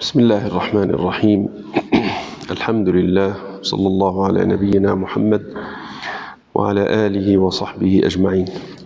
بسم الله الرحمن الرحيم. الحمد لله، صلى الله على نبينا محمد وعلى آله وصحبه أجمعين.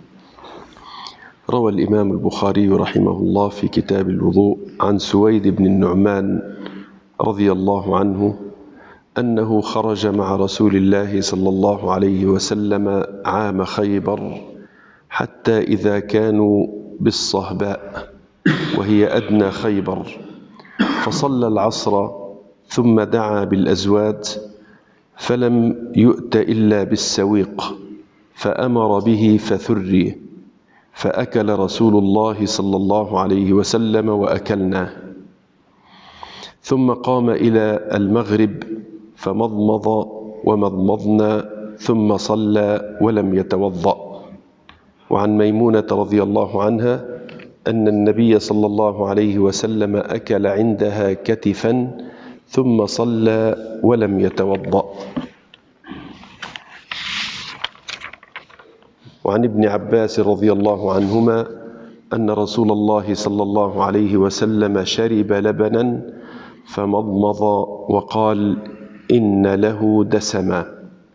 روى الإمام البخاري رحمه الله في كتاب الوضوء عن سويد بن النعمان رضي الله عنه أنه خرج مع رسول الله صلى الله عليه وسلم عام خيبر حتى إذا كانوا بالصهباء وهي أدنى خيبر، فصلى العصر ثم دعا بالأزواج فلم يؤت إلا بالسويق، فأمر به فثري، فأكل رسول الله صلى الله عليه وسلم وأكلنا، ثم قام إلى المغرب فمضمض ومضمضنا ثم صلى ولم يتوضأ. وعن ميمونة رضي الله عنها أن النبي صلى الله عليه وسلم أكل عندها كتفا ثم صلى ولم يتوضأ. وعن ابن عباس رضي الله عنهما أن رسول الله صلى الله عليه وسلم شرب لبنا فمضمض وقال إن له دسما.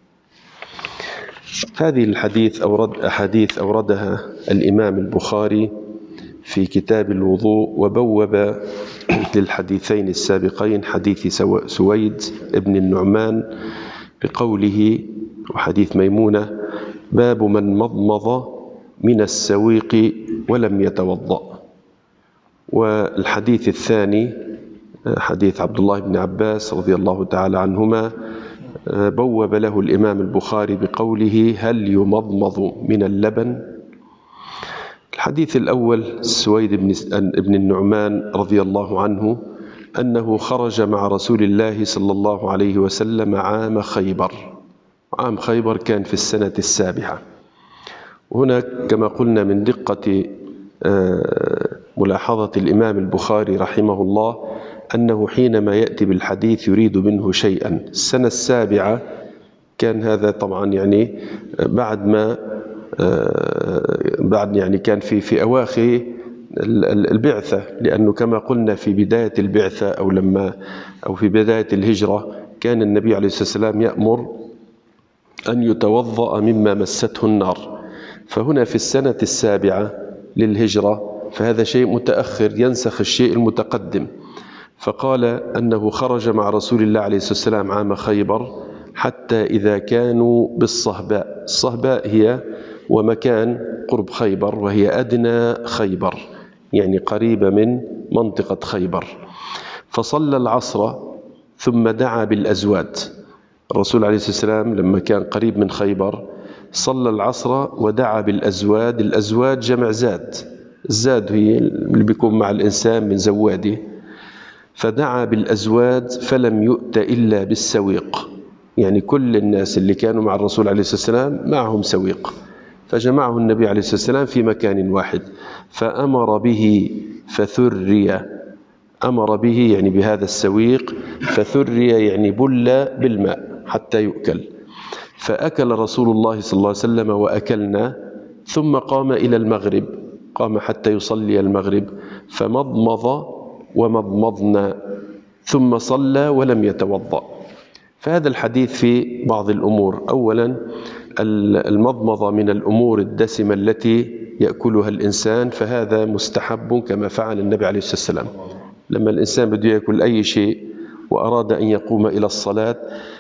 هذه أحاديث أوردها الإمام البخاري في كتاب الوضوء، وبوب للحديثين السابقين حديث سويد ابن النعمان بقوله وحديث ميمونة باب من مضمض من السويق ولم يتوضأ. والحديث الثاني حديث عبد الله بن عباس رضي الله تعالى عنهما بوب له الإمام البخاري بقوله هل يمضمض من اللبن. الحديث الأول سويد بن النعمان رضي الله عنه أنه خرج مع رسول الله صلى الله عليه وسلم عام خيبر. عام خيبر كان في السنة السابعة. وهنا كما قلنا من دقة ملاحظة الإمام البخاري رحمه الله أنه حينما يأتي بالحديث يريد منه شيئا. السنة السابعة كان هذا طبعا يعني بعد يعني كان في أواخر البعثة، لأنه كما قلنا في بداية البعثة أو في بداية الهجرة كان النبي عليه الصلاة والسلام يأمر أن يتوضأ مما مسته النار. فهنا في السنة السابعة للهجرة، فهذا شيء متأخر ينسخ الشيء المتقدم. فقال أنه خرج مع رسول الله عليه الصلاة والسلام عام خيبر حتى إذا كانوا بالصهباء. الصهباء هي ومكان قرب خيبر، وهي أدنى خيبر يعني قريبة من منطقة خيبر. فصلى العصر ثم دعا بالأزواد. الرسول عليه الصلاة والسلام لما كان قريب من خيبر صلى العصر ودعا بالأزواد. الأزواد جمع زاد، الزاد هي اللي بيكون مع الإنسان من زواده. فدعا بالأزواد فلم يؤت إلا بالسويق، يعني كل الناس اللي كانوا مع الرسول عليه الصلاة والسلام معهم سويق، فجمعه النبي عليه الصلاة والسلام في مكان واحد. فأمر به فثري، أمر به يعني بهذا السويق، فثري يعني بل بالماء حتى يؤكل. فأكل رسول الله صلى الله عليه وسلم وأكلنا، ثم قام إلى المغرب، قام حتى يصلي المغرب، فمضمض ومضمضنا ثم صلى ولم يتوضأ. فهذا الحديث في بعض الأمور. أولا المضمضة من الأمور الدسمة التي يأكلها الإنسان، فهذا مستحب كما فعل النبي عليه الصلاة والسلام. لما الإنسان بده يأكل أي شيء وأراد أن يقوم إلى الصلاة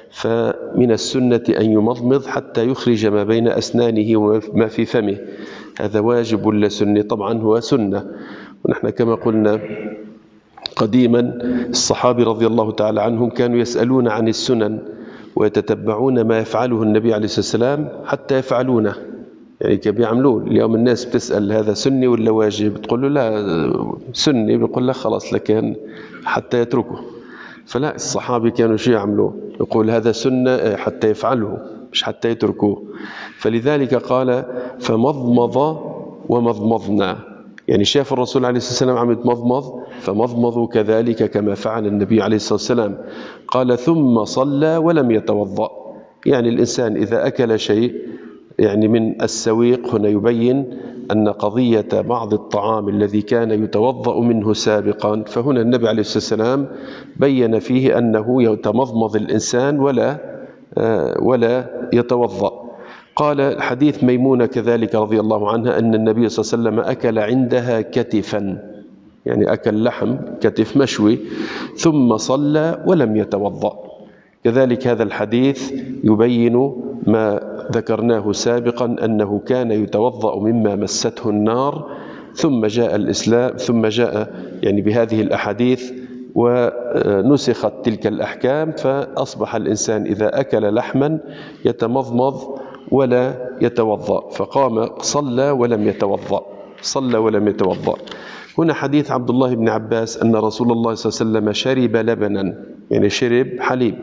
فمن السنة أن يمضمض حتى يخرج ما بين أسنانه وما في فمه. هذا واجب ولا سنة؟ طبعا هو سنة. ونحن كما قلنا قديما الصحابة رضي الله تعالى عنهم كانوا يسألون عن السنن ويتتبعون ما يفعله النبي عليه الصلاة والسلام حتى يفعلونه، يعني كيف بيعملون. اليوم الناس بتسأل هذا سني ولا واجب، تقول له لا سني، بيقول لك خلاص لكن حتى يتركه. فلا، الصحابة كانوا شو يعملوا؟ يقول هذا سنة حتى يفعله مش حتى يتركوه. فلذلك قال فمضمض ومضمضنا، يعني شاف الرسول عليه الصلاة والسلام عم يتمضمض فمضمضوا كذلك كما فعل النبي عليه الصلاة والسلام. قال ثم صلى ولم يتوضأ، يعني الإنسان إذا أكل شيء يعني من السويق، هنا يبين أن قضية بعض الطعام الذي كان يتوضأ منه سابقا، فهنا النبي عليه الصلاة والسلام بين فيه أنه يتمضمض الإنسان ولا يتوضأ. قال حديث ميمونة كذلك رضي الله عنها أن النبي صلى الله عليه وسلم أكل عندها كتفا، يعني أكل لحم كتف مشوي ثم صلى ولم يتوضأ. كذلك هذا الحديث يبين ما ذكرناه سابقا أنه كان يتوضأ مما مسته النار، ثم جاء الإسلام، ثم جاء يعني بهذه الأحاديث ونسخت تلك الأحكام، فأصبح الإنسان إذا أكل لحما يتمضمض ولا يتوضأ، فقام صلى ولم يتوضأ. هنا حديث عبد الله بن عباس أن رسول الله صلى الله عليه وسلم شرب لبنا، يعني شرب حليب،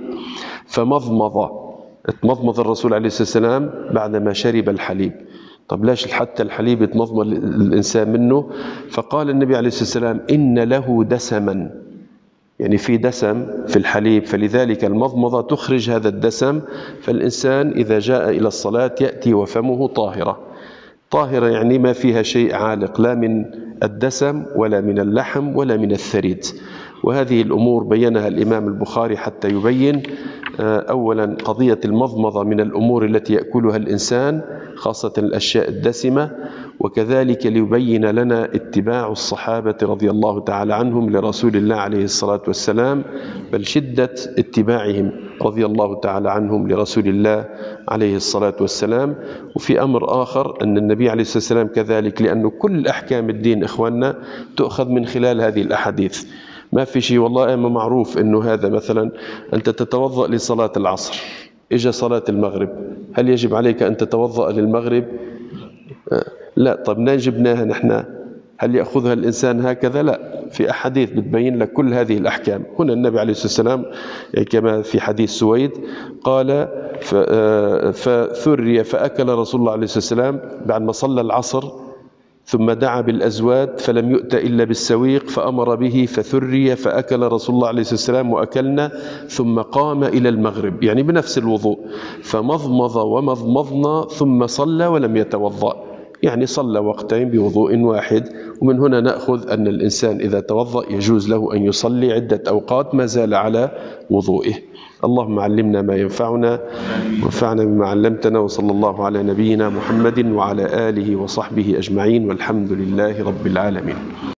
اتمضمض الرسول عليه الصلاة والسلام بعدما شرب الحليب. طب ليش حتى الحليب يتمضمض الإنسان منه؟ فقال النبي عليه الصلاة والسلام إن له دسما، يعني في دسم في الحليب، فلذلك المضمضة تخرج هذا الدسم، فالإنسان إذا جاء إلى الصلاة يأتي وفمه طاهرة، يعني ما فيها شيء عالق، لا من الدسم ولا من اللحم ولا من الثريد. وهذه الأمور بينها الإمام البخاري حتى يبين أولا قضية المضمضة من الأمور التي يأكلها الإنسان، خاصة الأشياء الدسمة، وكذلك ليبين لنا اتباع الصحابة رضي الله تعالى عنهم لرسول الله عليه الصلاة والسلام، بل شدة اتباعهم رضي الله تعالى عنهم لرسول الله عليه الصلاة والسلام. وفي أمر آخر أن النبي عليه الصلاة والسلام كذلك، لأن كل أحكام الدين إخواننا تؤخذ من خلال هذه الأحاديث. ما في شيء والله أما معروف أنه هذا مثلا أنت تتوضأ لصلاة العصر، إجا صلاة المغرب، هل يجب عليك أن تتوضأ للمغرب؟ لا. طب منين جبناها نحن؟ هل يأخذها الإنسان هكذا؟ لا، في أحاديث بتبين لك كل هذه الأحكام. هنا النبي عليه الصلاة والسلام كما في حديث سويد قال فثري فأكل رسول الله عليه الصلاة والسلام بعد ما صلى العصر، ثم دعا بالأزواد فلم يؤت إلا بالسويق فأمر به فثري فأكل رسول الله عليه الصلاة والسلام وأكلنا، ثم قام إلى المغرب، يعني بنفس الوضوء، فمضمض ومضمضنا ثم صلى ولم يتوضأ، يعني صلى وقتين بوضوء واحد. ومن هنا نأخذ أن الإنسان إذا توضأ يجوز له أن يصلي عدة أوقات ما زال على وضوئه. اللهم علمنا ما ينفعنا وانفعنا بما علمتنا، وصلى الله على نبينا محمد وعلى آله وصحبه أجمعين، والحمد لله رب العالمين.